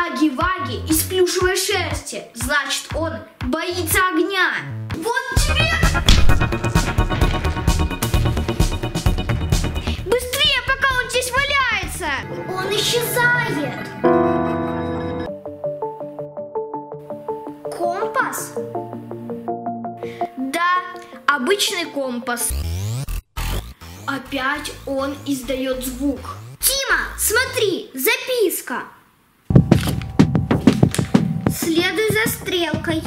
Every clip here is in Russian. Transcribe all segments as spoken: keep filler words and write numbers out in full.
Аги-Ваги из плюшевой шерсти. Значит, он боится огня. Вот тебе! Быстрее, пока он здесь валяется! Он исчезает. Компас? Да, обычный компас. Опять он издает звук. Тима, смотри, записка. Следуй за стрелкой.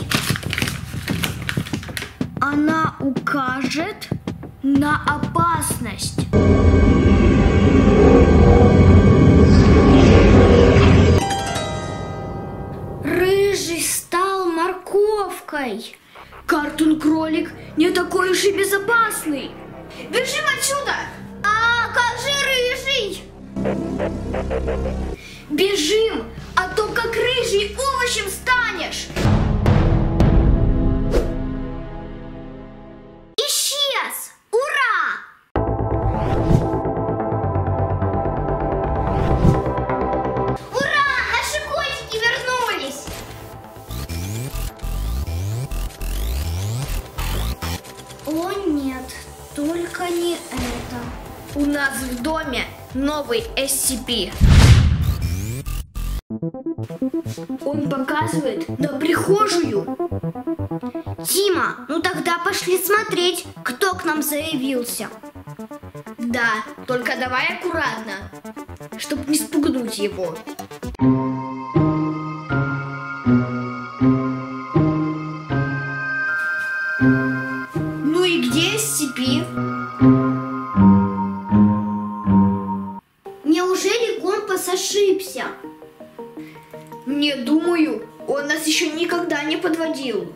Она укажет на опасность. Рыжий стал морковкой. Картун-кролик не такой уж и безопасный. Бежим отсюда! А как же Рыжий? Бежим, а то как рыжий овощем станешь. Исчез! Ура! Ура! Наши котики вернулись! О нет, только не это. У нас в доме новый эс си пи. Он показывает на прихожую. Тима, ну тогда пошли смотреть, кто к нам заявился. Да, только давай аккуратно, чтобы не спугнуть его. Ну и где эс си пи? Неужели компас ошибся? Не думаю, он нас еще никогда не подводил.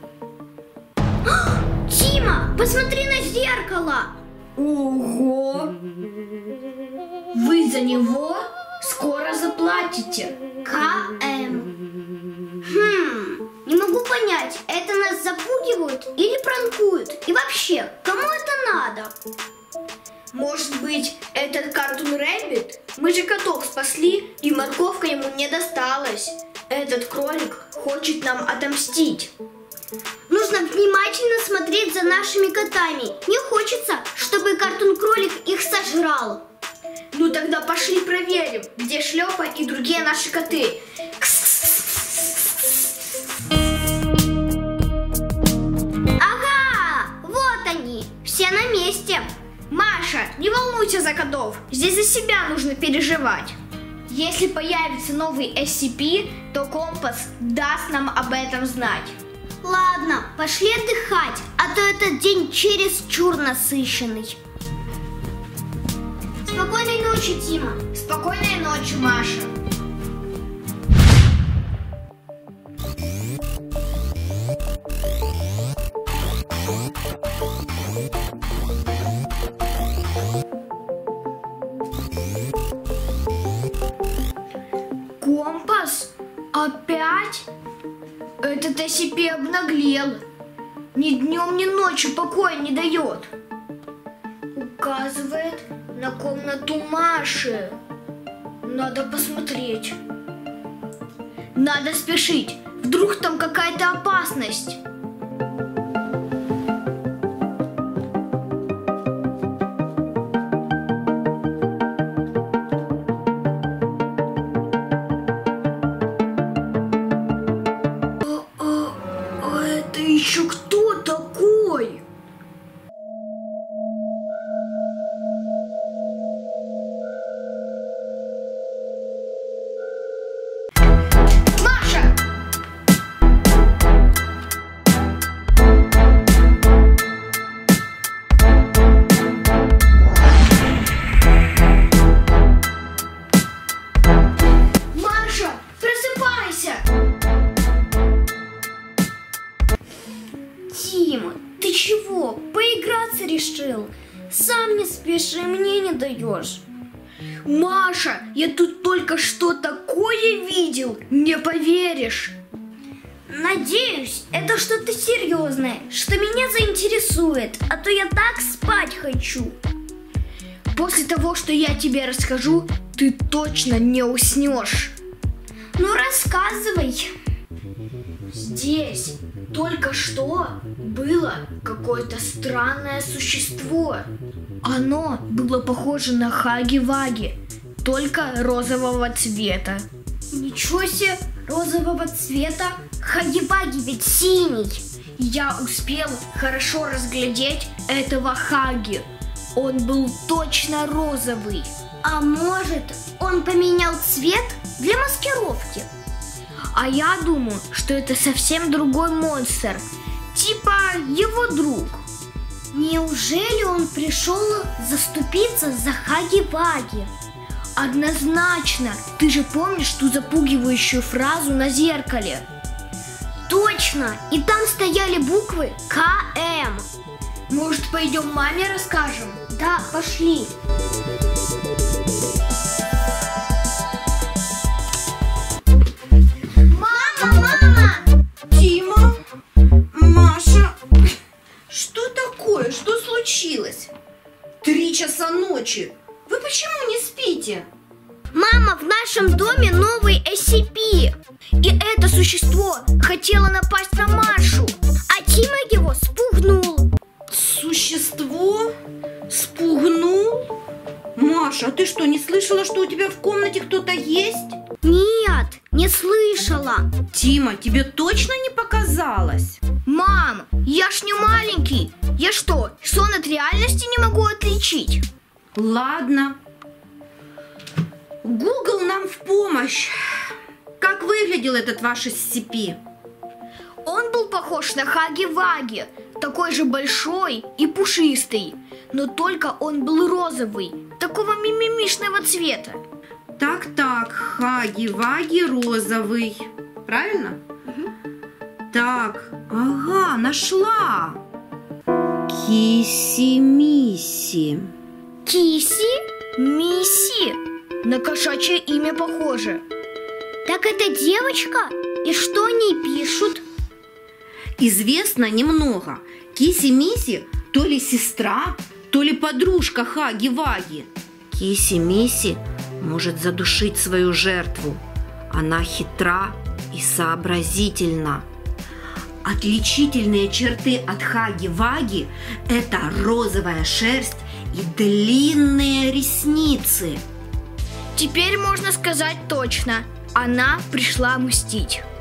Тима, посмотри на зеркало. Ого! Вы за него скоро заплатите. ка эм. Хм, не могу понять, это нас запугивают или пранкуют? И вообще, кому это надо? Может быть, этот Cartoon Rabbit? Мы же котов спасли, и морковка ему не досталась. Этот кролик хочет нам отомстить. Нужно внимательно смотреть за нашими котами. Не хочется, чтобы картун-кролик их сожрал. Ну тогда пошли проверим, где Шлепа и другие наши коты. Ага, вот они, все на месте. Маша, не волнуйся за котов, здесь за себя нужно переживать. Если появится новый эс си пи, то компас даст нам об этом знать. Ладно, пошли отдыхать, а то этот день чересчур насыщенный. Спокойной ночи, Тима. Спокойной ночи, Маша. Компас? Опять? Этот эс си пи обнаглел. Ни днем, ни ночью покоя не дает. Указывает на комнату Маши. Надо посмотреть. Надо спешить. Вдруг там какая-то опасность. Еще кто такой? Маша! Маша, просыпайся! Тима, ты чего? Поиграться решил? Сам не спишь и мне не даешь. Маша, я тут только что такое видел, не поверишь. Надеюсь, это что-то серьезное, что меня заинтересует, а то я так спать хочу. После того, что я тебе расскажу, ты точно не уснешь. Ну, рассказывай. Здесь только что было какое-то странное существо. Оно было похоже на Хаги-Ваги, только розового цвета. Ничего себе, розового цвета. Хаги-Ваги ведь синий. Я успел хорошо разглядеть этого Хаги. Он был точно розовый. А может, он поменял цвет для маскировки? А я думаю, что это совсем другой монстр. Типа его друг. Неужели он пришел заступиться за Хаги-Ваги? Однозначно. Ты же помнишь ту запугивающую фразу на зеркале? Точно! И там стояли буквы К М. Может, пойдем маме расскажем? Да, пошли. Мама, мама! Тима? Маша? Что такое? Что случилось? Три часа ночи. Вы почему не спите? Мама, в нашем доме новый эс си пи. И это существо хотело напасть на Машу. А Тима его спугнул. Существо? Спугнул? Маша, а ты что, не слышала, что у тебя в комнате кто-то есть? Нет, не слышала. Тима, тебе точно не показалось? Мам, я ж не маленький. Я что, сон от реальности не могу отличить? Ладно. Google нам в помощь. Как выглядел этот ваш эс си пи? Он был похож на Хаги-Ваги, такой же большой и пушистый, но только он был розовый, такого мимимишного цвета. Так-так, Хаги-Ваги розовый. Правильно? Угу. Так, ага, нашла. Киси-миси. Киси? Мисси. На кошачье имя похоже. Так это девочка? И что они пишут? Известно немного. Киси-миси то ли сестра, то ли подружка Хаги-Ваги. Киси-миси может задушить свою жертву. Она хитра и сообразительна. Отличительные черты от Хаги-Ваги – это розовая шерсть и длинные ресницы. Теперь можно сказать точно, она пришла мстить.